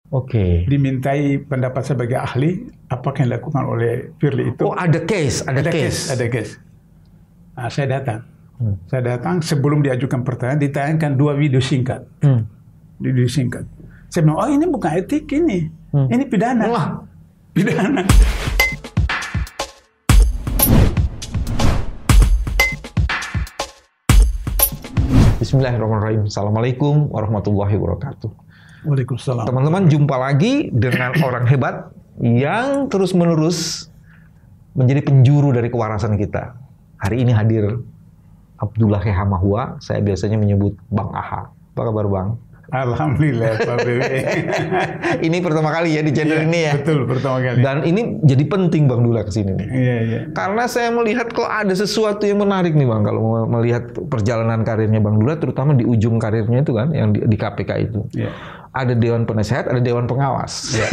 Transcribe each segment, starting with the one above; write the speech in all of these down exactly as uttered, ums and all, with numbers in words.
Oke. Dimintai pendapat sebagai ahli, apakah yang dilakukan oleh Firly itu. Oh, ada case, ada, ada case. case. Ada case. Nah, saya datang. Hmm. Saya datang sebelum diajukan pertanyaan, ditayangkan dua video singkat. Hmm. Video singkat. Saya bilang, oh ini bukan etik ini. Hmm. Ini pidana. Wah. Pidana. Bismillahirrahmanirrahim. Assalamualaikum warahmatullahi wabarakatuh. Waalaikumsalam. Teman-teman, jumpa lagi dengan orang hebat yang terus-menerus menjadi penjuru dari kewarasan kita. Hari ini hadir Abdullah Hamahua. Saya biasanya menyebut Bang Aha. Apa kabar, Bang? Alhamdulillah, Pak B W. Ini pertama kali ya di channel ya, ini ya. Betul, pertama kali. Dan ini jadi penting Bang Dula kesini nih. Iya, iya. Karena saya melihat kok ada sesuatu yang menarik nih Bang, kalau melihat perjalanan karirnya Bang Dula, terutama di ujung karirnya itu kan, yang di, di K P K itu. Iya. Ada Dewan Penasehat, ada Dewan Pengawas. Ya.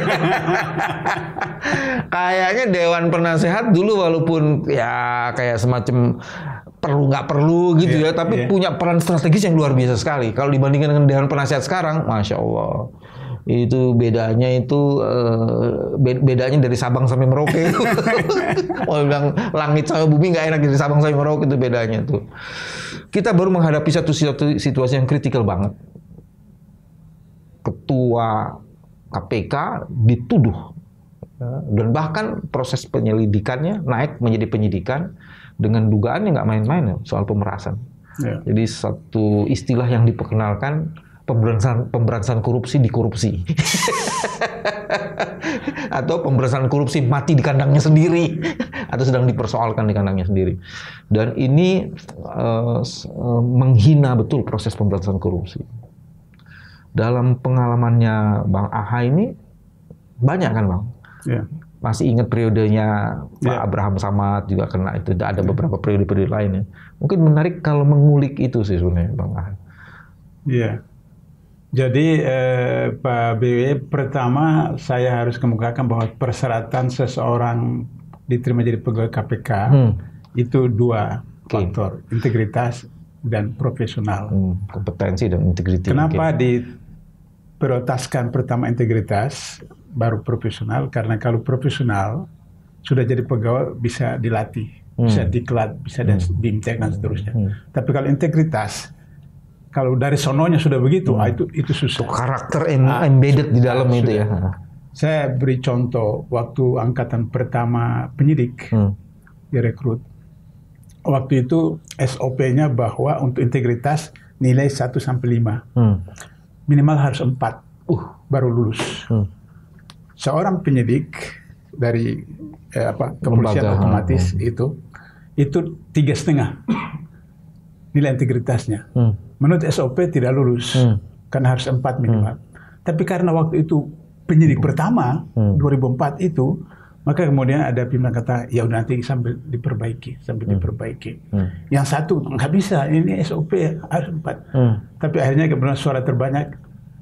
Kayaknya Dewan Penasehat dulu walaupun ya kayak semacam perlu nggak perlu gitu yeah, ya, tapi yeah. punya peran strategis yang luar biasa sekali. Kalau dibandingkan dengan Dewan Penasehat sekarang, Masya Allah. Itu bedanya itu uh, bedanya dari Sabang sampai Merauke itu. Oh, bilang langit sama bumi nggak enak dari Sabang sampai Merauke itu bedanya tuh. Kita baru menghadapi satu situasi yang kritikal banget. Ketua K P K dituduh dan bahkan proses penyelidikannya naik menjadi penyidikan dengan dugaan yang nggak main-main ya, soal pemerasan. Ya. Jadi satu istilah yang diperkenalkan pemberantasan pemberantasan korupsi di korupsi. Atau pemberantasan korupsi mati di kandangnya sendiri atau sedang dipersoalkan di kandangnya sendiri. Dan ini uh, menghina betul proses pemberantasan korupsi. Dalam pengalamannya Bang Aha ini banyak kan Bang? Ya. Masih ingat periodenya Pak ya. Abraham Samad juga kena itu. Ada beberapa periode-periode lainnya. Mungkin menarik kalau mengulik itu sih sebenarnya Bang Aha. Iya. Jadi eh, Pak B W, pertama saya harus kemukakan bahwa persyaratan seseorang diterima jadi pegawai K P K hmm. itu dua okay. faktor, integritas dan profesional. Hmm, kompetensi dan integritas. Kenapa okay. diprioritaskan pertama integritas, baru profesional? Karena kalau profesional sudah jadi pegawai bisa dilatih, hmm. bisa diklat, bisa hmm. diimtek dan seterusnya. Hmm. Tapi kalau integritas, kalau dari sononya sudah begitu, hmm. ah, itu itu susah. Itu karakter ah, embedded di dalam ah, itu sudah. Ya. Saya beri contoh waktu angkatan pertama penyidik hmm. direkrut. Waktu itu S O P-nya bahwa untuk integritas nilai satu sampai lima. Hmm. Minimal harus empat. Uh, baru lulus. Hmm. Seorang penyidik dari eh, apa kepolisian Lembaga. Otomatis hmm. itu itu tiga setengah nilai integritasnya. Hmm. Menurut S O P tidak lulus hmm. karena harus empat minimal. Hmm. Tapi karena waktu itu penyidik hmm. pertama hmm. dua ribu empat itu, maka kemudian ada pimpinan kata, ya udah nanti sambil diperbaiki, sambil hmm. diperbaiki. Hmm. Yang satu nggak bisa, ini S O P harus empat. Hmm. Tapi akhirnya kemudian suara terbanyak.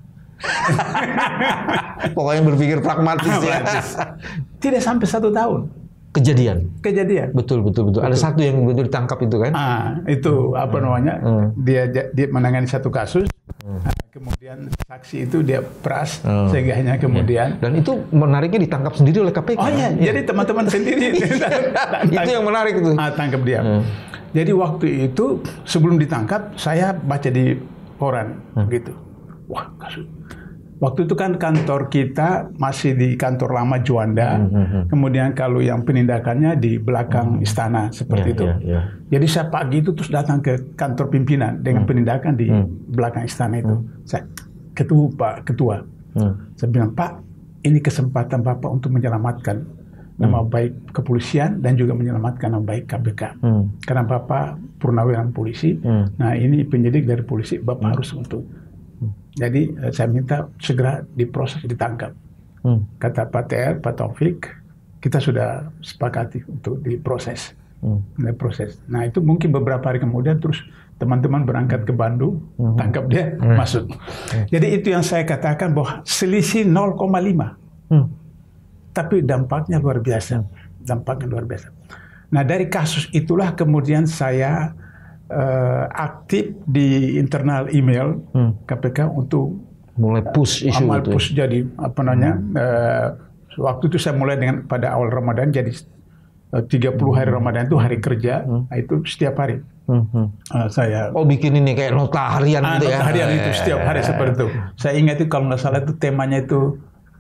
Pokoknya berpikir pragmatis ya. Tidak sampai satu tahun. Kejadian. Kejadian. Betul betul betul. betul. Ada satu yang betul ditangkap itu kan? Ah, itu hmm. apa namanya? Hmm. Dia dia menangani satu kasus. Hmm. Kemudian saksi itu dia peras oh. sehingga hanya kemudian ya. Dan itu menariknya ditangkap sendiri oleh K P K. Oh iya, ya. Jadi teman-teman sendiri itu yang menarik itu. Ah, tangkap dia. Hmm. Jadi waktu itu sebelum ditangkap saya baca di koran hmm. gitu. Wah, kasus. Waktu itu kan kantor kita masih di kantor lama Juanda. Hmm. Kemudian kalau yang penindakannya di belakang hmm. istana seperti yeah, itu. Yeah, yeah. Jadi saya pagi itu terus datang ke kantor pimpinan dengan hmm. penindakan di hmm. belakang istana itu. Hmm. Saya ketemu Pak Ketua. Hmm. Saya bilang, Pak, ini kesempatan Bapak untuk menyelamatkan hmm. nama baik kepolisian dan juga menyelamatkan nama baik K P K. Hmm. Karena Bapak purnawirawan polisi. Hmm. Nah ini penyidik dari polisi, Bapak hmm. harus untuk. Jadi saya minta segera diproses, ditangkap. Hmm. Kata Pak T R, Pak Taufik, kita sudah sepakati untuk diproses. Hmm. Diproses. Nah itu mungkin beberapa hari kemudian terus teman-teman berangkat ke Bandung, hmm. tangkap dia, hmm. masuk. Hmm. Jadi itu yang saya katakan bahwa selisih nol koma lima. Hmm. Tapi dampaknya luar biasa. Dampaknya luar biasa. Nah dari kasus itulah kemudian saya Uh, aktif di internal email hmm. K P K untuk mulai push isu amal itu. push jadi apa namanya? Hmm. Uh, waktu itu saya mulai dengan pada awal Ramadan jadi uh, tiga puluh hari Ramadan itu hari kerja, hmm. nah, itu setiap hari. Hmm. Uh, saya oh bikin ini kayak nota harian ah, gitu nota ya. harian itu setiap hari seperti itu. Saya ingat itu kalau nggak salah itu temanya itu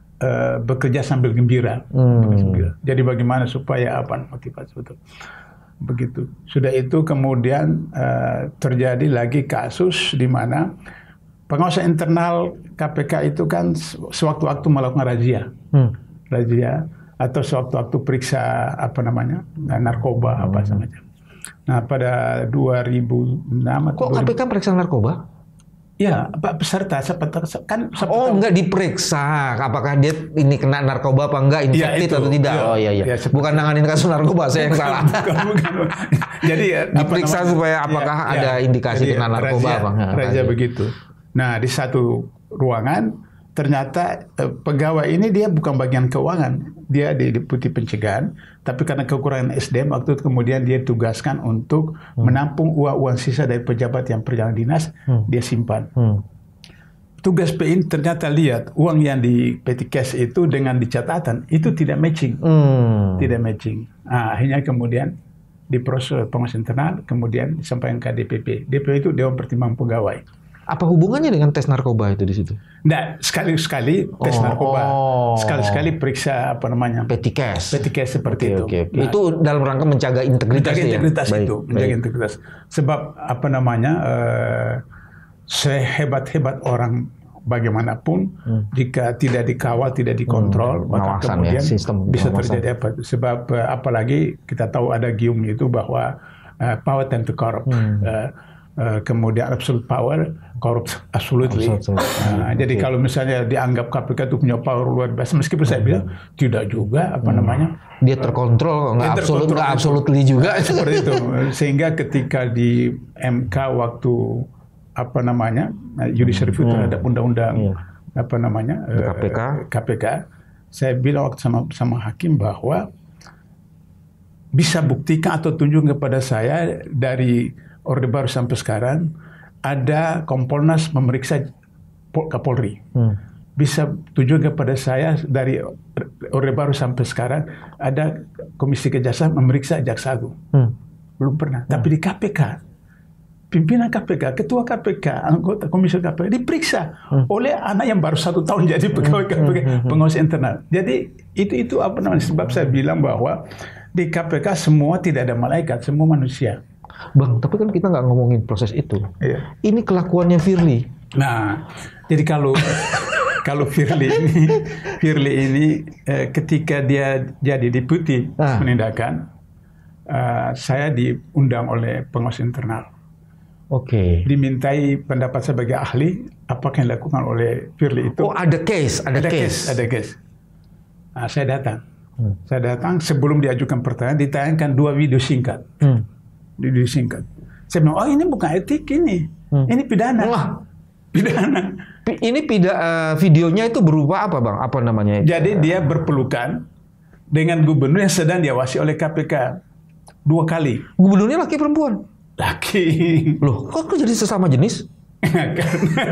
uh, bekerja sambil gembira. Hmm. gembira. Jadi bagaimana supaya apa motivasi betul. Begitu. Sudah itu kemudian uh, terjadi lagi kasus di mana pengawas internal K P K itu kan sewaktu-waktu melakukan razia, hmm. razia atau sewaktu-waktu periksa apa namanya narkoba hmm. apa semacam. Nah pada dua ribu enam kok K P K periksa narkoba? Ya, Pak peserta kan oh enggak diperiksa apakah dia ini kena narkoba apa enggak, infected ya, atau tidak. Ya, oh iya iya. Ya, bukan nanganin kasus narkoba, saya yang salah. Bukan, bukan. Jadi ya, diperiksa namanya, supaya apakah ya, ada ya, indikasi kena narkoba razia, apa enggak. Razia begitu. Nah, di satu ruangan ternyata eh, pegawai ini dia bukan bagian keuangan, dia di deputi pencegahan, tapi karena kekurangan S D M waktu itu kemudian dia tugaskan untuk hmm. menampung uang-uang sisa dari pejabat yang perjalanan dinas, hmm. dia simpan. Hmm. Tugas P I N ternyata lihat uang yang di petty cash itu dengan di catatan itu tidak matching, hmm. tidak matching. Nah, akhirnya kemudian diproses pengawas internal, kemudian disampaikan ke D P P. D P P itu Dewan Pertimbangan Pegawai. Apa hubungannya dengan tes narkoba itu di situ? Nggak, sekali-sekali tes oh, narkoba, oh. sekali-sekali periksa apa namanya? Petty cash. Petty cash seperti okay, itu. Okay, okay. Nah, itu dalam rangka menjaga integritas. Menjaga integritas ya? itu, baik, menjaga baik. integritas. Sebab apa namanya? Uh, sehebat-hebat orang bagaimanapun, hmm. jika tidak dikawal, tidak dikontrol, hmm, maka kemudian ya, sistem bisa terjadi apa? Sebab uh, apalagi kita tahu ada gium itu bahwa uh, power tend to corrupt. Hmm. Uh, Uh, kemudian absolute power, corrupt absolutely. Absolute. Nah, okay. Jadi kalau misalnya dianggap K P K itu punya power luar biasa, meskipun saya bilang tidak juga, apa hmm. namanya? Dia terkontrol, nggak absolut, nggak absolutely juga. Seperti itu. Sehingga ketika di M K waktu apa namanya judicial review hmm. terhadap undang-undang hmm. apa namanya K P K, uh, K P K, saya bilang waktu sama sama hakim bahwa bisa buktikan atau tunjukkan kepada saya dari Orde Baru sampai sekarang ada Kompolnas memeriksa Kapolri. Hmm. Bisa tunjukkan kepada saya dari Orde Baru sampai sekarang ada Komisi Kejaksaan memeriksa Jaksa Agung. Hmm. Belum pernah. Hmm. Tapi di K P K, pimpinan K P K, ketua K P K, anggota Komisi K P K diperiksa hmm. oleh anak yang baru satu tahun jadi pegawai K P K, hmm. pengawas internal. Jadi itu itu apa namanya? Sebab saya bilang bahwa di K P K semua tidak ada malaikat, semua manusia. Bang, tapi kan kita nggak ngomongin proses itu. Iya. Ini kelakuannya Firly. Nah, jadi kalau kalau Firly ini, Firly ini eh, ketika dia jadi deputi ah. penindakan, uh, saya diundang oleh pengawas internal. Oke. Okay. Dimintai pendapat sebagai ahli, apakah yang dilakukan oleh Firly itu? Oh, ada case, ada, ada case. case, ada case. Nah, saya datang, hmm. saya datang sebelum diajukan pertanyaan, ditayangkan dua video singkat. Hmm. Disingkat. Saya bilang, oh ini bukan etik ini, hmm. ini pidana. Wah. Pidana. Ini pida, uh, videonya itu berupa apa bang? Apa namanya? Jadi dia berpelukan dengan gubernur yang sedang diawasi oleh K P K dua kali. Gubernurnya laki perempuan? Laki. Loh, kok jadi sesama jenis? karena,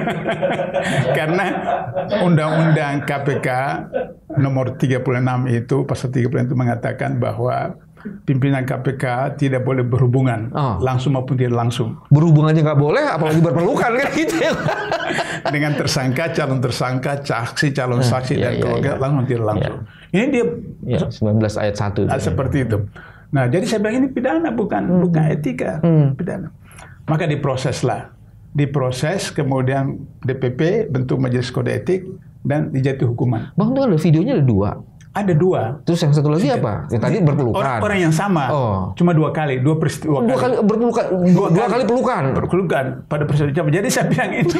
karena undang-undang K P K nomor tiga puluh enam itu, pasal tiga puluh enam itu mengatakan bahwa pimpinan K P K tidak boleh berhubungan oh. langsung maupun tidak langsung. Berhubungan aja nggak boleh, apalagi berpelukan kan gitu. Dengan tersangka, calon tersangka, saksi, calon saksi, eh, dan iya, keluarga iya. langsung tidak langsung. Iya. Ini dia ya, sembilan belas ayat satu. Nah, seperti itu. Nah, jadi saya bilang ini pidana bukan hmm. bukan etika, hmm. pidana. Maka diproseslah, diproses, kemudian D P P bentuk majelis kode etik dan dijatuhi hukuman. Bang, tuh ada videonya ada dua. Ada dua. Terus yang satu lagi apa? Yang tadi berpelukan. Orang, orang yang sama. Oh. Cuma dua kali, dua peristiwa. Dua kali, kali berpelukan. Dua, dua, dua kali, kali pelukan. Berpelukan pada peristiwa. Jadi saya bilang ini.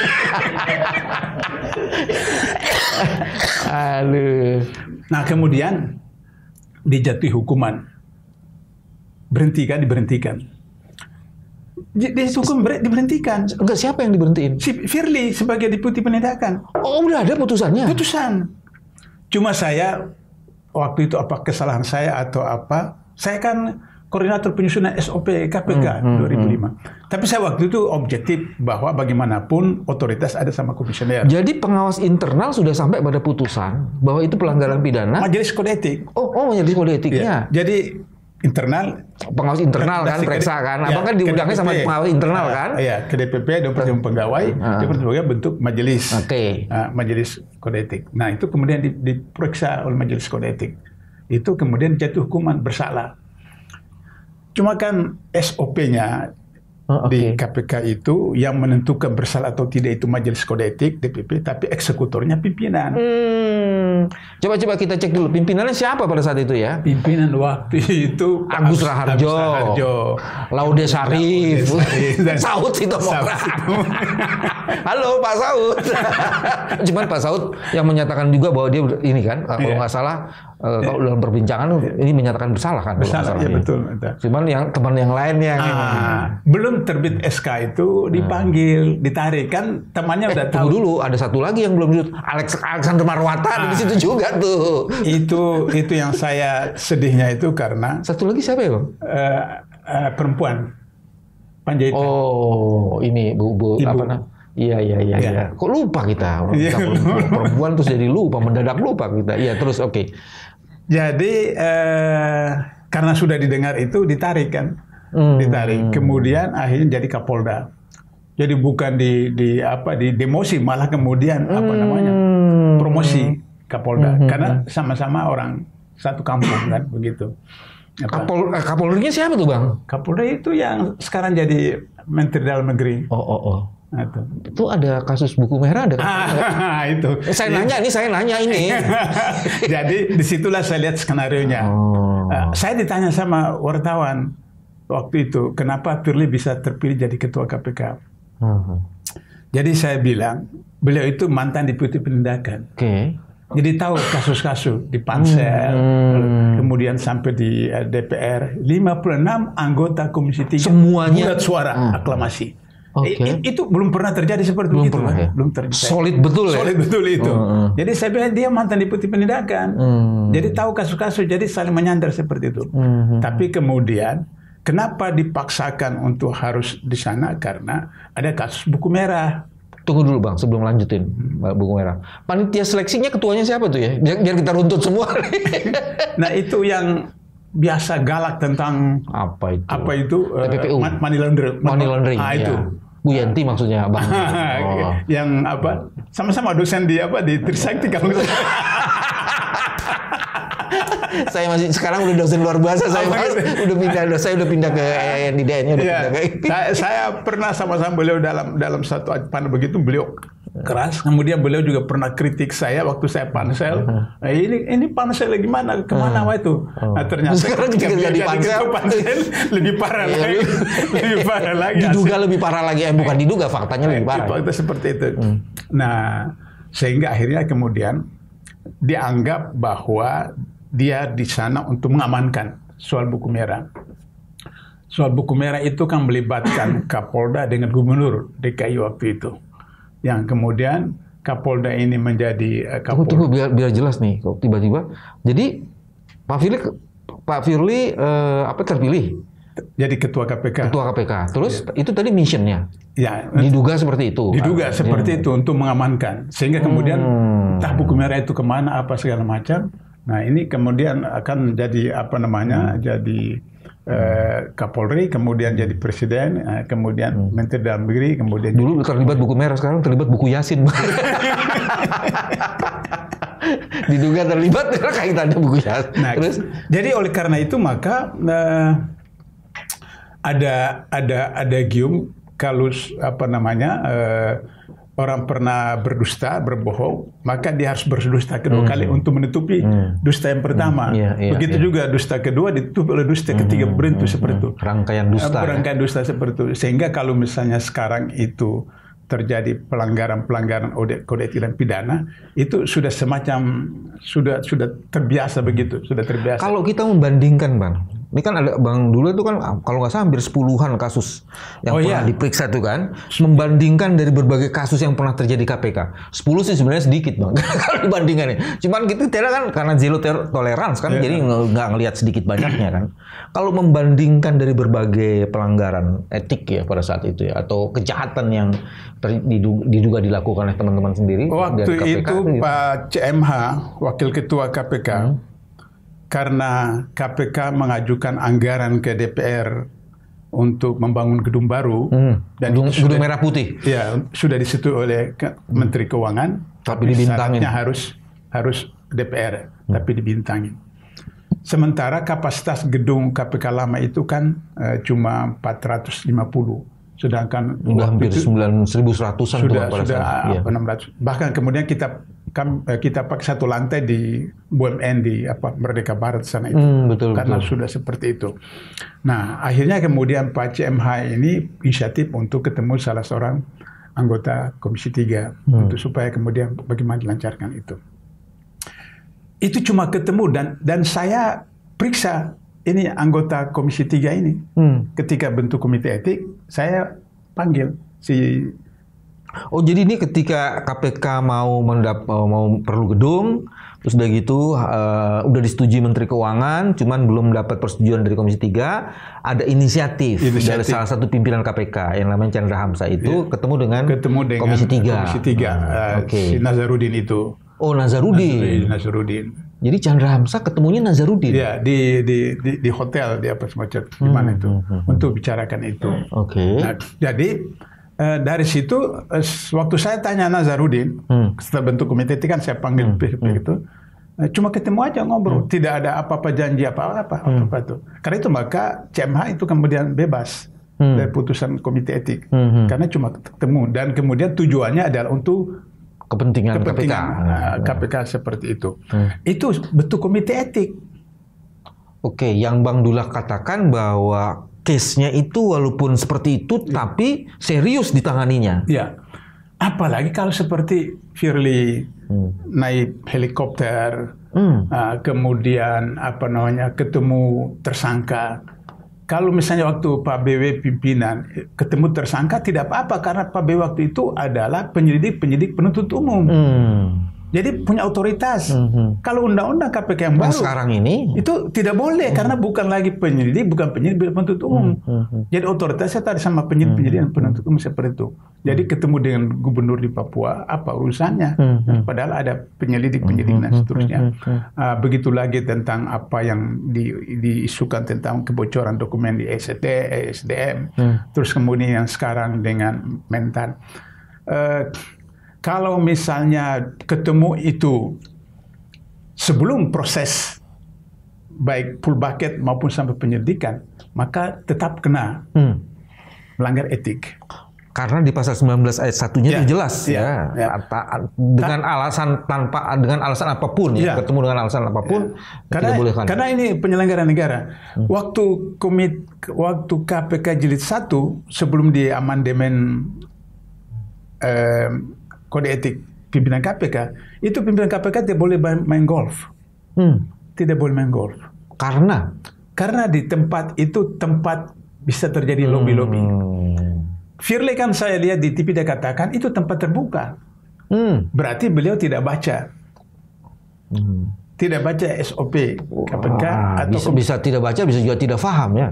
Aduh. Nah kemudian dijatuhi hukuman. Berhentikan, diberhentikan. Dihukum diberhentikan. Enggak, siapa yang diberhentiin? Si Firly sebagai deputi penindakan. Oh, udah ada putusannya? Putusan. Cuma saya, waktu itu apa kesalahan saya atau apa, saya kan koordinator penyusunan S O P K P K hmm, hmm, dua ribu lima. Hmm. Tapi saya waktu itu objektif bahwa bagaimanapun otoritas ada sama komisioner. Jadi pengawas internal sudah sampai pada putusan bahwa itu pelanggaran pidana. Majelis kode etik. Oh, oh majelis kode etiknya. Ya. Jadi internal, pengawas internal kan, periksa kan, ya, abang kan diundangnya sama pengawas internal uh, kan? Iya, ke D P P, Dewan Pegawai, uh. Dewan Pegawai bentuk majelis, okay. uh, majelis kode etik. Nah itu kemudian diperiksa oleh majelis kode etik, itu kemudian jatuh hukuman bersalah. Cuma kan S O P-nya oh, okay. di K P K itu yang menentukan bersalah atau tidak itu majelis kode etik D P P, tapi eksekutornya pimpinan. Hmm. Coba-coba kita cek dulu pimpinannya siapa pada saat itu ya? Pimpinan waktu itu Agus Raharjo, Agus Raharjo, Laude Sarif, Saud Sitomorang. Halo Pak Saud. Cuman Pak Saud yang menyatakan juga bahwa dia ini kan, kalau yeah. nggak salah. Uh, kalau dalam perbincangan yeah. ini menyatakan bersalah kan? Bersalah, ya betul. Cuman yang teman yang lain yang ah, belum terbit S K itu dipanggil, hmm. ditarik kan temannya eh, udah tahu. Tunggu dulu, ada satu lagi yang belum disebut, Alex Alexander Marwata ah. di situ juga tuh. Itu itu yang saya sedihnya itu karena satu lagi siapa ya bang? Uh, uh, perempuan Panjaitan. Oh ini bu, bu apa namanya? Iya iya iya. Ya. Ya. Kok lupa kita? kita perempuan terus jadi lupa, mendadak lupa kita. Iya terus oke. Okay. Jadi eh, karena sudah didengar itu ditarik kan, hmm. ditarik. Kemudian akhirnya jadi Kapolda. Jadi bukan di di apa di demosi, malah kemudian hmm. apa namanya promosi Kapolda. Hmm. Karena sama-sama orang satu kampung kan begitu. Kapol Kapolrinya siapa tuh bang? Kapolda itu yang sekarang jadi Menteri Dalam Negeri. Oh oh oh. Nah, itu. itu ada kasus buku merah ada ah, itu. Saya nanya ini, saya nanya ini. Jadi disitulah saya lihat skenario-nya. Oh. Uh, saya ditanya sama wartawan waktu itu, kenapa Firly bisa terpilih jadi ketua K P K? Uh-huh. Jadi saya bilang, beliau itu mantan deputi penindakan. Oke. Okay. Jadi tahu kasus-kasus di Pansel, hmm. kemudian sampai di uh, D P R, lima puluh enam anggota Komisi tiga semuanya bulat suara hmm. aklamasi. Okay. Itu belum pernah terjadi seperti belum itu, pernah, kan? ya? Belum terjadi. Solid betul ya. Solid betul itu. Uh, uh. Jadi saya bilang dia mantan deputi penindakan. Hmm. Jadi tahu kasus-kasus, jadi saling menyandar seperti itu. Hmm. Tapi kemudian kenapa dipaksakan untuk harus di sana? Karena ada kasus buku merah. Tunggu dulu bang, sebelum lanjutin buku merah. Panitia seleksinya ketuanya siapa tuh ya? Biar kita runtut semua. Nah itu yang biasa galak tentang apa itu? Apa itu? T P P U. Uh, money laundering. Money laundering. Ah, itu. Ya. Bu Yanti maksudnya bang. Oh. Yang apa? Sama-sama dosen di apa di Trisakti kalau nggak salah. Saya masih sekarang udah dosen luar biasa. Saya mas, udah pindah, saya udah pindah ke N D D N-nya. Ya, saya, saya pernah sama-sama beliau dalam dalam satu panel begitu, beliau keras. Kemudian beliau juga pernah kritik saya waktu saya pansel. Uh-huh. Nah, ini ini pansel gimana? Kemana uh-huh. itu? Oh. Nah, ternyata sekarang jadi, jadi pansel, pansel lebih parah iya, lagi. Lebih parah lagi. Diduga hasil. lebih parah lagi. Eh, bukan diduga, faktanya lebih parah. Fakta seperti itu. Hmm. Nah, sehingga akhirnya kemudian dianggap bahwa dia di sana untuk mengamankan soal buku merah. Soal buku merah itu kan melibatkan Kapolda dengan Gubernur D K I waktu itu. Yang kemudian Kapolda ini menjadi uh, Kapolda. Tunggu, tunggu biar, biar jelas nih, kok tiba-tiba. Jadi Pak Firly, Pak Firly uh, apa terpilih? Jadi ketua K P K. Ketua K P K. Terus ya. Itu tadi missionnya. Ya. Diduga seperti itu. Diduga kan? seperti ya. itu untuk mengamankan. Sehingga kemudian hmm. entah buku merah itu kemana apa segala macam. Nah ini kemudian akan jadi apa namanya? Hmm. Jadi Uh, Kapolri, kemudian jadi presiden, uh, kemudian hmm. Menteri Dalam Negeri, kemudian dulu terlibat buku merah, sekarang terlibat buku Yasin. Diduga terlibat kaitannya buku Yasin. Nah, terus jadi oleh karena itu maka uh, ada ada ada gium kalau apa namanya uh, orang pernah berdusta, berbohong, maka dia harus berdusta kedua hmm. kali untuk menutupi hmm. dusta yang pertama. Hmm. Yeah, yeah, Begitu yeah. juga dusta kedua ditutup oleh dusta hmm. ketiga berentu hmm. seperti itu. Rangkaian dusta. Rangkaian ya? dusta seperti itu. Sehingga kalau misalnya sekarang itu terjadi pelanggaran-pelanggaran kode etik dan pidana, itu sudah semacam sudah sudah terbiasa begitu, sudah terbiasa. Kalau kita membandingkan, Bang, Ini kan ada Bang dulu itu kan kalau nggak salah hampir sepuluhan kasus yang Oh, pernah iya. diperiksa tuh kan, membandingkan dari berbagai kasus yang pernah terjadi K P K. sepuluh sih sebenarnya sedikit Bang kalau dibandingkannya. Cuman gitu tidak kan karena zero tolerance kan, Iya. jadi nggak ngelihat sedikit banyaknya kan. Kalau membandingkan dari berbagai pelanggaran etik ya pada saat itu ya, atau kejahatan yang ter- diduga, diduga dilakukan oleh teman-teman sendiri Waktu dari K P K, itu gitu. Pak C M H, Wakil Ketua K P K, Hmm. karena K P K mengajukan anggaran ke D P R untuk membangun gedung baru, Hmm. dan gedung, itu sudah, gedung merah putih. ya, sudah disetujui oleh ke- Menteri Keuangan, Tapi dibintangin. syaratnya harus harus D P R, tapi dibintangin. Sementara kapasitas gedung K P K lama itu kan eh, cuma empat ratus lima puluh, sedangkan Udah waktu hampir itu sembilan ribu seratusan tuh sudah pada sudah saat. Iya. apa, enam ratus. Bahkan kemudian kita kam- eh, kita pakai satu lantai di B U M N di apa Merdeka Barat sana itu, Hmm, betul, karena betul. sudah seperti itu. Nah, akhirnya kemudian Pak C M H ini inisiatif untuk ketemu salah seorang anggota Komisi tiga Hmm. untuk supaya kemudian bagaimana dilancarkan itu. Itu cuma ketemu dan dan saya periksa ini anggota Komisi tiga ini. Hmm. Ketika bentuk komite etik, saya panggil si Oh jadi ini ketika K P K mau mendap mau perlu gedung, terus udah gitu uh, udah disetujui Menteri Keuangan, cuman belum dapat persetujuan dari Komisi tiga, ada inisiatif, Inisiatif. dari salah satu pimpinan K P K yang namanya Chandra Hamzah itu ketemu dengan, ketemu dengan Komisi tiga. Komisi tiga, Hmm, eh, Oke. si Nazarudin itu. Oh Nazarudin. Nazarudin. Jadi Chandra Hamzah ketemunya Nazarudin. Ya di di di, di hotel di apa semacam di mana itu untuk bicarakan itu. Oke. Nah, jadi eh, dari situ eh, waktu saya tanya Nazarudin Hmm. setelah bentuk komite etik kan saya panggil pihak-pihak itu. Eh, Cuma ketemu aja ngobrol, tidak ada apa-apa janji apa-apa apa-apa itu. Karena itu maka C M H itu kemudian bebas Hmm. dari putusan komite etik, Hmm. karena cuma ketemu dan kemudian tujuannya adalah untuk Kepentingan, kepentingan K P K. uh, K P K seperti itu. Hmm. Itu bentuk komite etik. Oke, yang Bang Dullah katakan bahwa case-nya itu walaupun seperti itu, tapi serius ditanganinya. Ya, apalagi kalau seperti Firly Hmm. naik helikopter, Hmm. uh, kemudian apa namanya ketemu tersangka. Kalau misalnya waktu Pak B W pimpinan ketemu tersangka tidak apa-apa karena Pak B W waktu itu adalah penyelidik-penyelidik penuntut umum. Hmm. Jadi punya otoritas. Mhm. Kalau undang-undang K P K yang Nah, baru sekarang ini itu tidak boleh karena bukan lagi penyelidik, bukan penyelidik penuntut umum. Mhm. Jadi otoritasnya tadi sama penyelidik-penyelidik dan penuntut umum seperti itu. Jadi ketemu dengan gubernur di Papua, apa urusannya? Mhm. Padahal ada penyelidik-penyelidik dan seterusnya. Mhm. Ah, begitu lagi tentang apa yang di, diisukan tentang kebocoran dokumen di E S D, E S D M. Hmm. Terus kemudian yang sekarang dengan Mentan. Eh, Kalau misalnya ketemu itu sebelum proses baik full bucket maupun sampai penyelidikan, maka tetap kena Hmm. melanggar etik. Karena di pasal sembilan belas ayat satunya Ya, itu jelas ya, ya, ya. Ta- dengan alasan tanpa dengan alasan apapun ya, Ya. ketemu dengan alasan apapun Karena, tidak boleh kan. karena ini penyelenggara negara. Waktu komit, waktu K P K jilid satu sebelum di amandemen eh, kode etik pimpinan K P K, itu pimpinan K P K tidak boleh main, main golf, Hmm. tidak boleh main golf. Karena Karena di tempat itu tempat bisa terjadi lobby-lobby. Hmm. Firly kan saya lihat di T V dia katakan itu tempat terbuka. Hmm. Berarti beliau tidak baca. Hmm. Tidak baca S O P K P K Ah, atau bisa, bisa tidak baca, bisa juga tidak paham ya.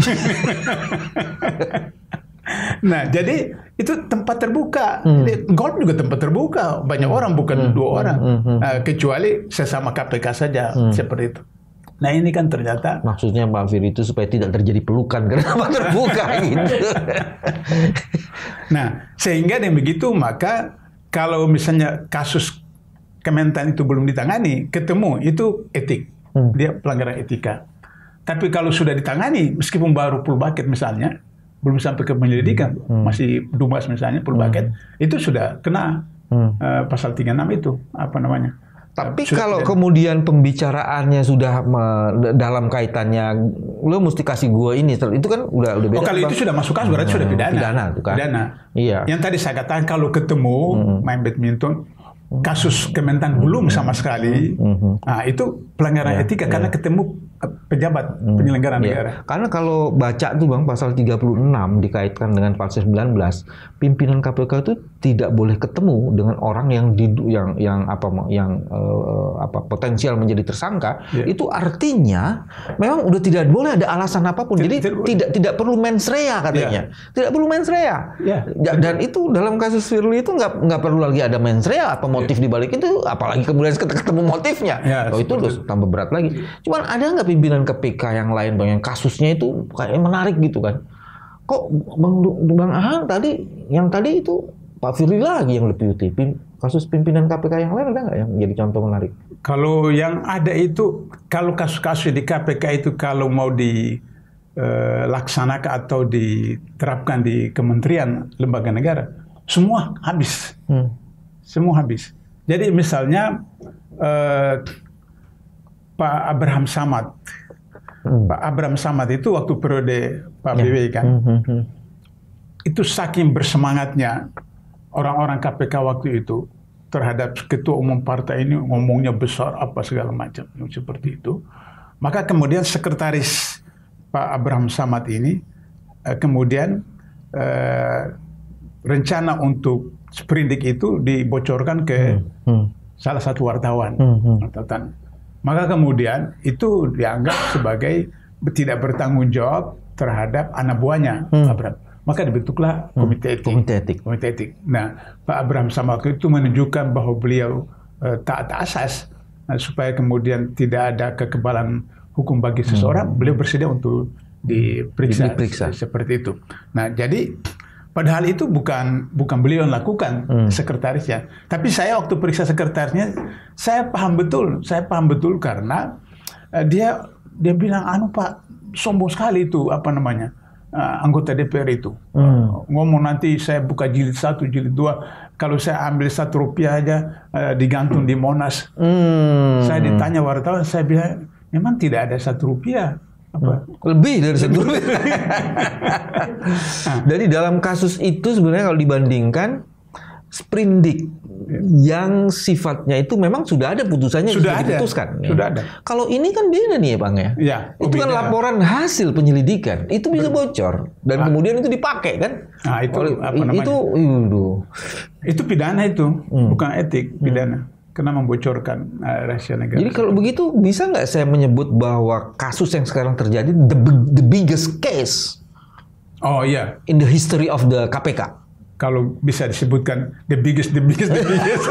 Nah, jadi itu tempat terbuka. Hmm. Jadi, golf juga tempat terbuka. Banyak orang, bukan dua orang. Hmm, hmm, Nah, kecuali sesama K P K saja, seperti itu. Nah, ini kan ternyata Maksudnya Pak Fir itu supaya tidak terjadi pelukan kenapa terbuka gitu. Nah, sehingga dengan begitu maka kalau misalnya kasus Kementan itu belum ditangani, ketemu itu etik, Hmm. dia pelanggaran etika. Tapi kalau sudah ditangani, meskipun baru full bucket misalnya, belum sampai ke penyelidikan, Hmm. masih dumas misalnya full bucket, itu sudah kena Hmm. eh, pasal tiga puluh enam itu, apa namanya? Tapi Sudah kalau tidak- kemudian pembicaraannya sudah me- dalam kaitannya, lo mesti kasih gua ini, itu kan udah udah beda. Oh, kalau Bang. itu sudah masuk kasus berarti sudah pidana. Pidana tuh kan. Pidana. Iya. Yang tadi saya katakan kalau ketemu main badminton, kasus Kementan belum sama sekali, Mhm. nah itu pelanggaran Ya, etika ya. karena ketemu pejabat penyelenggara Hmm, negara. ya. Karena kalau baca tuh Bang pasal tiga puluh enam dikaitkan dengan pasal sembilan belas, pimpinan K P K itu tidak boleh ketemu dengan orang yang didu, yang yang apa yang uh, apa potensial menjadi tersangka. Ya. Itu artinya memang udah tidak boleh ada alasan apapun. Tidak, Jadi tidak, tidak tidak perlu mens rea katanya. Ya. Tidak perlu mens rea. Ya. Dan itu dalam kasus Firly itu nggak nggak perlu lagi ada mens rea apa motif ya. Dibalik itu, apalagi kemudian ketemu motifnya. Ya, oh itu udah tambah berat lagi. Cuman ada nggak pimpinan K P K yang lain Bang yang kasusnya itu kayak menarik gitu kan? Kok Bang Bang Ahang tadi yang tadi itu Pak Firly lagi yang lebih uti. Pim, kasus pimpinan K P K yang lain ada nggak yang jadi contoh menarik? Kalau yang ada itu, kalau kasus-kasus di K P K itu kalau mau dilaksanakan uh, atau diterapkan di kementerian lembaga negara, semua habis, hmm. semua habis. Jadi misalnya uh, Pak Abraham Samad, hmm. Pak Abraham Samad itu waktu periode Pak ya. B W kan, hmm, hmm, hmm. itu saking bersemangatnya orang-orang K P K waktu itu terhadap ketua umum partai ini ngomongnya besar apa segala macam seperti itu. Maka kemudian sekretaris Pak Abraham Samad ini eh, kemudian eh, rencana untuk sprindik itu dibocorkan ke hmm. Hmm. salah satu wartawan. Hmm. Hmm. Maka kemudian itu dianggap sebagai tidak bertanggung jawab terhadap anak buahnya hmm. Abraham. Maka dibentuklah komite etik. Komite etik. Komite etik. Nah, Pak Abraham Samad itu menunjukkan bahwa beliau uh, taat asas uh, supaya kemudian tidak ada kekebalan hukum bagi seseorang. Hmm. Beliau bersedia untuk diperiksa, diperiksa seperti itu. Nah, jadi padahal itu bukan bukan beliau yang lakukan, hmm. sekretarisnya. Tapi saya waktu periksa sekretarisnya, saya paham betul, saya paham betul karena uh, dia dia bilang, anu Pak, sombong sekali itu apa namanya. Uh, anggota D P R itu hmm. uh, ngomong nanti saya buka jilid satu, jilid dua, kalau saya ambil satu rupiah aja uh, digantung di Monas. hmm. Saya ditanya wartawan, saya bilang memang tidak ada satu rupiah. Apa? Lebih dari satu rupiah. Jadi dalam kasus itu sebenarnya kalau dibandingkan sprindik yang sifatnya itu memang sudah ada putusannya, sudah ada, diputuskan. Sudah ada. Kalau ini kan beda nih ya Bang ya. Ya, itu kan beda. laporan hasil penyelidikan, itu bisa bocor dan ah. kemudian itu dipakai kan? Nah, itu Oleh, apa namanya? Itu, yuduh. itu pidana itu, hmm. bukan etik, pidana. Hmm. Karena membocorkan uh, rahasia negara. Jadi kalau begitu bisa nggak saya menyebut bahwa kasus yang sekarang terjadi the, the biggest case? Oh iya. In the history of the K P K. Kalau bisa disebutkan the biggest, the biggest, the biggest.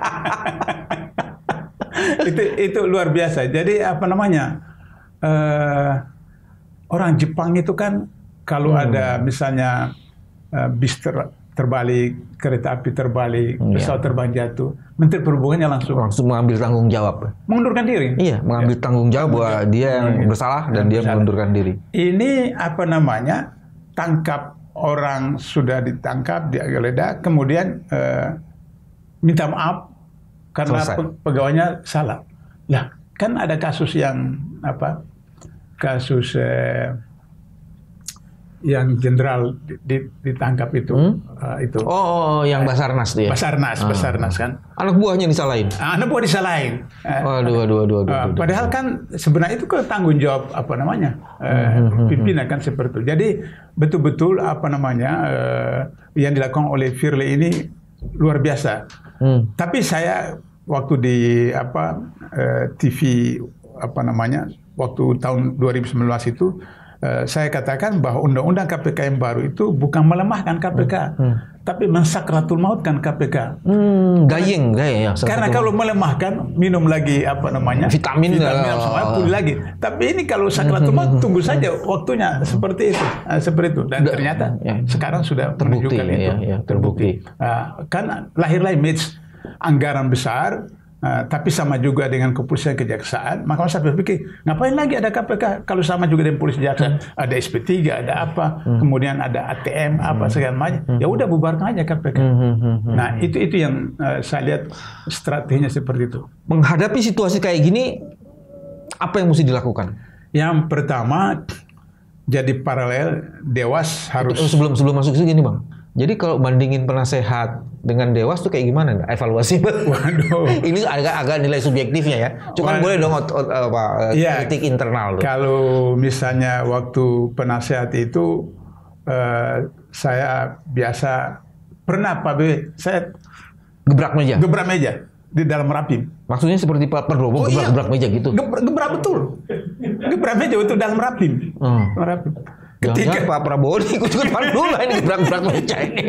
itu itu luar biasa. Jadi apa namanya, uh, orang Jepang itu kan kalau hmm. ada misalnya uh, bis ter, terbalik, kereta api terbalik, hmm, pesawat ya. terbang jatuh, Menteri Perhubungannya langsung langsung mengambil tanggung jawab, mengundurkan diri. Iya, mengambil ya. tanggung jawab bahwa dia yang bersalah dan dia bersalah. mengundurkan diri. Ini apa namanya, tangkap orang sudah ditangkap, digeledah, kemudian uh, minta maaf karena Selesai. pegawainya salah. Lah, kan ada kasus yang apa? Kasus uh, yang jenderal ditangkap itu, hmm? uh, itu. Oh, yang Basarnas dia. Basarnas, ah. Basarnas kan. Anak buahnya disalahin. Anak buah disalahin. Waduh, waduh, waduh, waduh. Uh, padahal kan sebenarnya itu kan tanggung jawab apa namanya uh, pimpinan kan seperti itu. Jadi betul-betul apa namanya uh, yang dilakukan oleh Firly ini luar biasa. Hmm. Tapi saya waktu di apa uh, T V apa namanya waktu tahun dua ribu sembilan belas itu uh, saya katakan bahwa undang-undang K P K yang baru itu bukan melemahkan K P K, hmm. Hmm. tapi mensakratul mautkan K P K. Hmm, gayeng, gayeng. Ya, karena kalau melemahkan, minum lagi apa namanya vitamin, vitamin uh, sama pulih lagi. Tapi ini kalau sakratul maut, tunggu saja waktunya seperti itu, uh, seperti itu. Dan ternyata ya, sekarang sudah terbukti, menunjukkan ya, itu, ya, terbukti. Uh, kan lahirlah image anggaran besar. Uh, tapi sama juga dengan kepolisian kejaksaan, maka saya berpikir ngapain lagi ada K P K kalau sama juga dengan polisi kejaksaan, hmm. ada S P tiga, ada apa, hmm. kemudian ada A T M, apa hmm. segala macam, hmm. ya udah bubarkan aja K P K. Hmm. Hmm. Nah itu itu yang uh, saya lihat strateginya seperti itu. Menghadapi situasi kayak gini, apa yang mesti dilakukan? Yang pertama, jadi paralel, Dewas harus sebelum sebelum masuk ke sini bang. Jadi kalau bandingin penasehat dengan dewas tuh kayak gimana? Evaluasi? Waduh. Ini agak agak nilai subjektifnya ya. Cuman boleh dong ot, ot, apa, ya, kritik internal tuh. Kalau misalnya waktu penasehat itu uh, saya biasa pernah Pak B, saya gebrak meja. Gebrak meja di dalam Rapim. Maksudnya seperti Pak Prabowo oh, gebrak-gebrak iya. meja gitu. Gebrak, gebrak betul. Gebrak meja itu dalam Rapim. Hmm. Rapim. Ketika Pak Prabowo ikut-ikut Pak Lula ini gebrak-gebrak meja ini.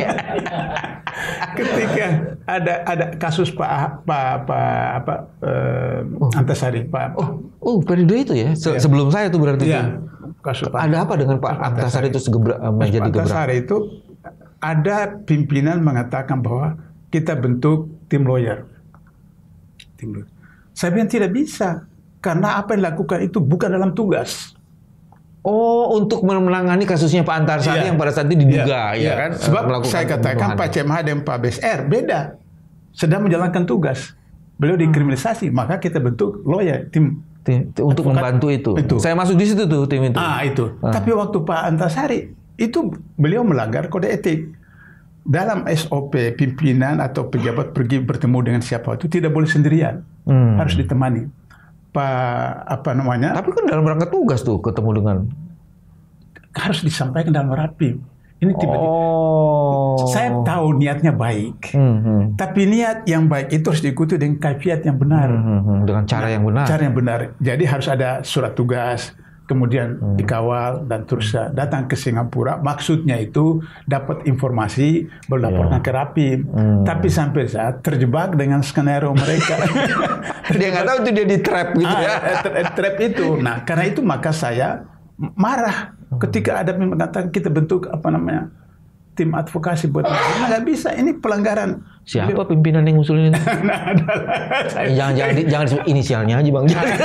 Ketika ada ada kasus Pak Pak Pak apa uh, oh. Antasari Pak. Oh, oh periode itu ya. Se ya. Sebelum saya tuh berarti. Ya. Kasus Pak. Ada apa dengan Pak Antasari, Antasari itu segebrak meja digebrak? Antasari itu ada pimpinan mengatakan bahwa kita bentuk tim lawyer. Tim lawyer. Saya bilang tidak bisa karena apa yang dilakukan itu bukan dalam tugas. Oh, untuk menangani kasusnya Pak Antasari ya. Yang pada saat itu diduga, ya, ya kan? Sebab saya katakan Pak C M H dan Pak B S R beda, sedang menjalankan tugas. Beliau dikriminalisasi, maka kita bentuk lawyer, tim, tim, tim untuk membantu itu. itu. Saya masuk di situ tuh tim itu. Ah itu. Ah. Tapi waktu Pak Antasari itu beliau melanggar kode etik. Dalam S O P pimpinan atau pejabat pergi bertemu dengan siapa itu tidak boleh sendirian, hmm. harus ditemani. Pak apa namanya? Tapi kan dalam rangka tugas tuh ketemu dengan harus disampaikan dalam Rapim. Ini tiba-tiba. Oh. Saya tahu niatnya baik, hmm, hmm. tapi niat yang baik itu harus diikuti dengan kaifiat yang benar, hmm, hmm, dengan cara nah, yang benar. Cara yang benar. Jadi harus ada surat tugas, kemudian hmm. dikawal dan terus datang ke Singapura. Maksudnya itu dapat informasi, berlaporkan yeah. ke Rapim. Hmm. Tapi sampai saat terjebak dengan skenario mereka. Dia nggak tahu itu dia di trap gitu ah, ya. Trap itu. Nah karena itu maka saya marah ketika ada yang mengatakan kita bentuk apa namanya tim advokasi buat mereka. Nggak bisa. Ini pelanggaran. Siapa pimpinan yang ngusulin ini? Jangan jangan jangan disebut inisialnya aja Bang.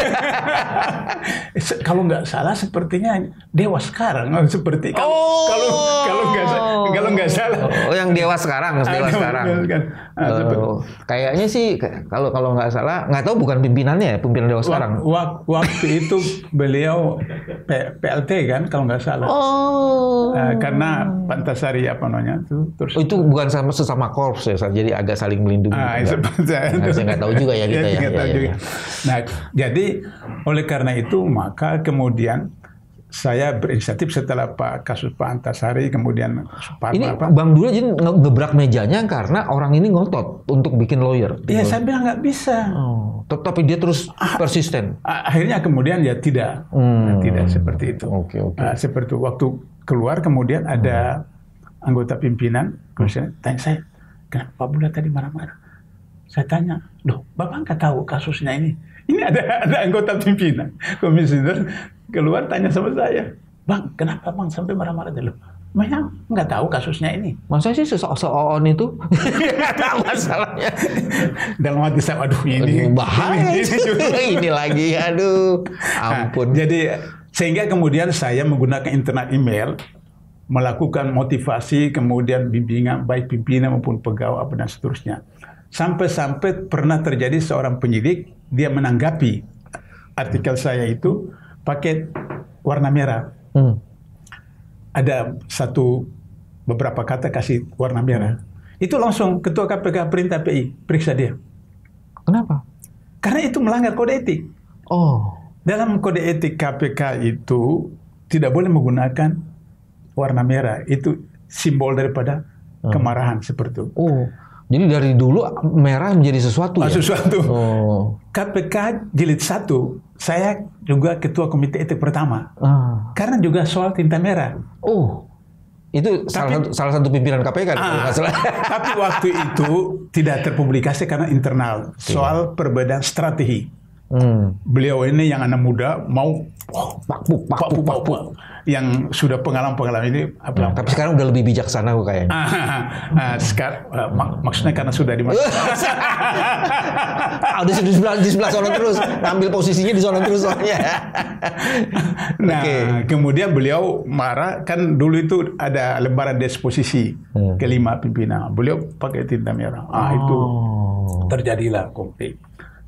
Kalau nggak salah sepertinya Dewas sekarang seperti kalau oh. kalau kalau nggak kalau nggak salah. Oh yang Dewas sekarang, Dewas sekarang. Nah, uh, kayaknya sih kalau kalau nggak salah nggak tahu bukan pimpinannya ya pimpinan Dewas sekarang. Waktu itu beliau P L T kan kalau nggak salah. Oh. Uh, karena Antasari apa namanya itu terus. Oh, itu bukan sama sesama korps ya, jadi agak saling melindungi. Ah, saya nggak tahu juga ya kita ya. ya, ya, ya, ya. Nah, jadi oleh karena itu maka kemudian saya berinisiatif setelah Pak kasus Pak Antasari kemudian Pak ini apa? Bang Dula jadi ngebrak mejanya karena orang ini ngotot untuk bikin lawyer. Iya, saya bilang nggak bisa. Oh, tapi dia terus ah, persisten. Akhirnya kemudian ya tidak, hmm. nah, tidak seperti itu. Oke, okay, oke. Okay. Nah, seperti waktu keluar kemudian ada hmm. anggota pimpinan, kemudian tanya saya, kenapa Pak Bula tadi marah-marah? Saya tanya, loh, Bapak nggak tahu kasusnya ini? Ini ada ada anggota pimpinan, komisioner keluar tanya sama saya, Bang, kenapa Bang sampai marah-marah dulu? Memang nggak tahu kasusnya ini. Masa sih se-on itu? Nggak tahu masalahnya. Dalam hati saya, aduh ini. Aduh, bahaya. Ini, ini, ini lagi, aduh. Ampun. Nah, jadi, sehingga kemudian saya menggunakan internet email, melakukan motivasi, kemudian bimbingan, baik pimpinan maupun pegawai, apa dan seterusnya. Sampai-sampai pernah terjadi seorang penyidik, dia menanggapi artikel saya itu pakai warna merah. Hmm. Ada satu beberapa kata kasih warna merah. Hmm. Itu langsung Ketua K P K perintah P I, periksa dia. Kenapa? Karena itu melanggar kode etik. Oh. Dalam kode etik K P K itu tidak boleh menggunakan warna merah. Itu simbol daripada hmm. kemarahan seperti itu. Oh. Jadi dari dulu merah menjadi sesuatu ya? Sesuatu. Oh. K P K jilid satu, saya juga ketua komite etik pertama. Ah. Karena juga soal tinta merah. Oh, itu tapi, salah, satu, salah satu pimpinan K P K. Ah, tapi waktu itu tidak terpublikasi karena internal. Soal perbedaan strategi. Hmm. Beliau ini yang anak muda mau oh, pakpuk, pakpuk, pakpuk, pakpuk. Yang sudah pengalaman-pengalaman ini. Nah, tapi sekarang udah lebih bijaksana kok kayaknya. Ah, ah, sekarang, uh, mak maksudnya karena sudah di masa. Udah di sebelah, di sebelah sana terus, ngambil posisinya di sana terus soalnya. Nah, okay. Kemudian beliau marah, kan dulu itu ada lembaran disposisi hmm. kelima pimpinan. Beliau pakai tinta merah. Ah, oh. Itu terjadilah konflik.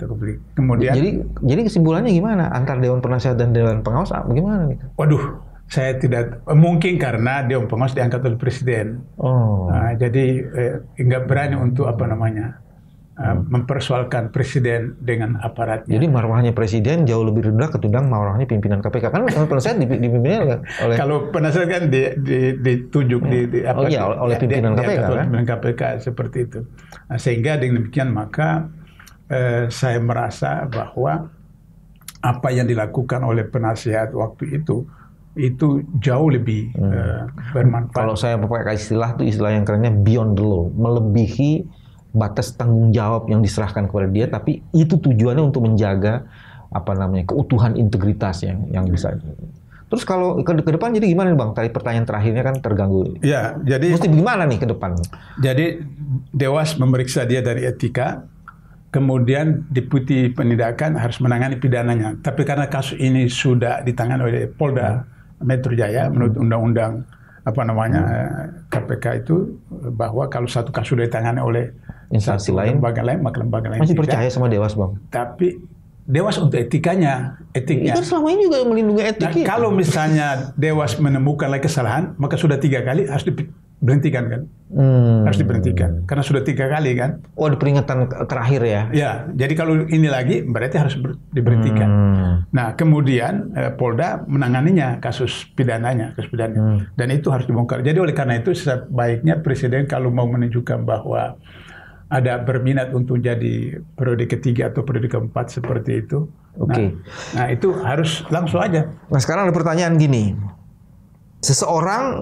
Kemudian jadi jadi kesimpulannya gimana antar Dewan Penasihat dan Dewan Pengawas bagaimana nih? Waduh, saya tidak mungkin karena Dewan Pengawas diangkat oleh Presiden. Oh. Nah, jadi eh, nggak berani untuk apa namanya uh, hmm. mempersoalkan Presiden dengan aparatnya. Jadi marwahnya Presiden jauh lebih rendah ketimbang marwahnya pimpinan K P K. Kan penasehat dipimpinnya oleh kalau penasehat kan di, di, ditunjuk hmm. di, di apa? Oh iya, oleh pimpinan di, K P K kan? Pimpinan K P K seperti itu. Nah, sehingga dengan demikian maka eh, saya merasa bahwa apa yang dilakukan oleh penasihat waktu itu itu jauh lebih hmm. uh, bermanfaat. Kalau saya pakai istilah itu istilah yang kerennya beyond the law, melebihi batas tanggung jawab yang diserahkan kepada dia, tapi itu tujuannya untuk menjaga apa namanya keutuhan integritas yang yang bisa. Terus kalau ke, ke depan jadi gimana nih Bang? Tadi pertanyaan terakhirnya kan terganggu. Ya, jadi mesti gimana nih ke depan? Jadi Dewas memeriksa dia dari etika. Kemudian Deputi Penindakan harus menangani pidananya. Tapi karena kasus ini sudah ditangani oleh Polda Metro Jaya, menurut undang-undang apa namanya K P K itu, bahwa kalau satu kasus sudah ditangani oleh instansi lain, lembaga lain, maka lembaga lain masih tidak. Percaya sama Dewas, Bang? Tapi Dewas untuk etikanya, etiknya. Itu selama ini juga melindungi etik. Nah, kalau misalnya Dewas menemukan lagi kesalahan, maka sudah tiga kali harus diberhentikan kan? Hmm. Harus diberhentikan karena sudah tiga kali kan? Oh, di peringatan terakhir ya? Ya, jadi kalau ini lagi berarti harus diberhentikan. Hmm. Nah, kemudian eh, Polda menanganinya kasus pidananya, kasus pidananya, hmm. dan itu harus dibongkar. Jadi oleh karena itu sebaiknya Presiden kalau mau menunjukkan bahwa ada berminat untuk jadi periode ketiga atau periode keempat seperti itu, oke. Okay. Nah, nah itu harus langsung aja. Nah sekarang ada pertanyaan gini, seseorang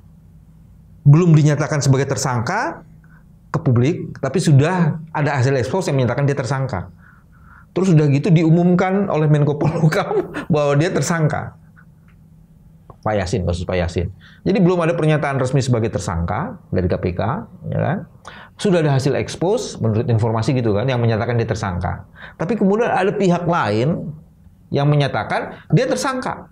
belum dinyatakan sebagai tersangka ke publik, tapi sudah ada hasil ekspos yang menyatakan dia tersangka. Terus sudah gitu diumumkan oleh Menko Polhukam bahwa dia tersangka. Pak Yasin, kasus Pak Yasin. Jadi belum ada pernyataan resmi sebagai tersangka dari K P K, ya kan? Sudah ada hasil ekspos menurut informasi gitu kan yang menyatakan dia tersangka. Tapi kemudian ada pihak lain yang menyatakan dia tersangka.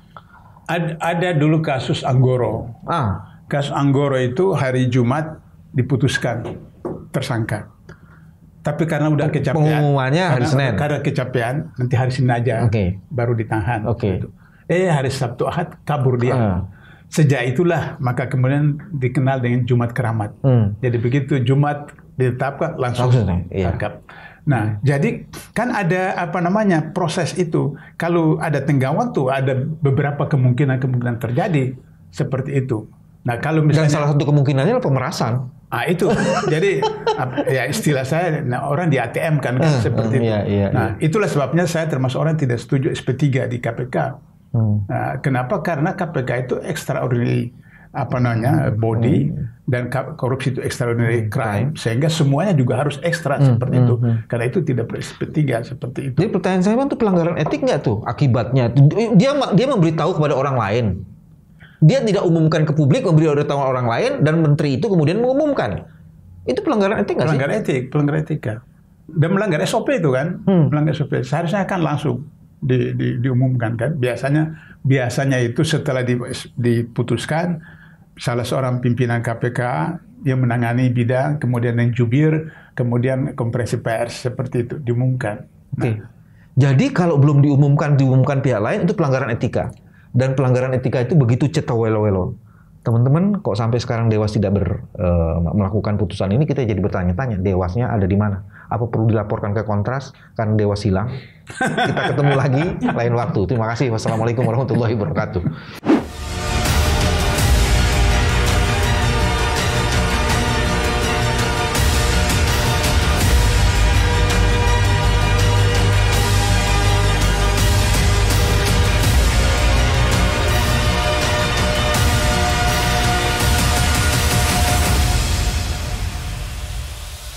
Ada, ada dulu kasus Anggoro. Ah. Kasus Anggoro itu hari Jumat diputuskan tersangka. Tapi karena udah kecapean, pengumumannya hari karena, Senin. Karena kecapean, nanti hari Senin aja okay. baru ditahan. Okay. Gitu. Eh hari Sabtu Ahad kabur dia. Ah. Sejak itulah maka kemudian dikenal dengan Jumat Keramat. Hmm. Jadi begitu Jumat ditetapkan langsung tangkap. Iya. Nah, jadi kan ada apa namanya proses itu. Kalau ada tenggang waktu, ada beberapa kemungkinan-kemungkinan terjadi seperti itu. Nah, kalau misalnya dan salah satu kemungkinannya adalah pemerasan. Ah itu, jadi ya istilah saya, nah, orang di A T M kan, kan uh, seperti uh, itu. Iya, iya, nah, iya. itulah sebabnya saya termasuk orang tidak setuju S P tiga di K P K. Hmm. Nah, kenapa? Karena K P K itu extraordinary apa namanya body hmm. dan korupsi itu extraordinary crime, sehingga semuanya juga harus ekstra hmm. seperti hmm. itu. Karena itu tidak S P tiga seperti itu. Jadi pertanyaan saya itu pelanggaran etik nggak tuh akibatnya? Dia dia memberitahu kepada orang lain. Dia tidak umumkan ke publik, memberitahu orang lain, dan menteri itu kemudian mengumumkan. Itu pelanggaran etik nggak sih? Pelanggaran etik, pelanggaran etika. Dan melanggar S O P itu kan, hmm. melanggar S O P. Seharusnya kan langsung di, di, diumumkan kan. Biasanya biasanya itu setelah di, diputuskan, salah seorang pimpinan K P K yang menangani bidang, kemudian yang jubir, kemudian konferensi pers seperti itu diumumkan. Oke. Okay. Nah, jadi kalau belum diumumkan, diumumkan pihak lain itu pelanggaran etika. Dan pelanggaran etika itu begitu cetawelo-welo. Teman-teman, kok sampai sekarang Dewas tidak ber, e, melakukan putusan ini, kita jadi bertanya-tanya, Dewasnya ada di mana? Apa perlu dilaporkan ke Kontras karena Dewas hilang? Kita ketemu lagi lain waktu. Terima kasih. Wassalamualaikum warahmatullahi wabarakatuh.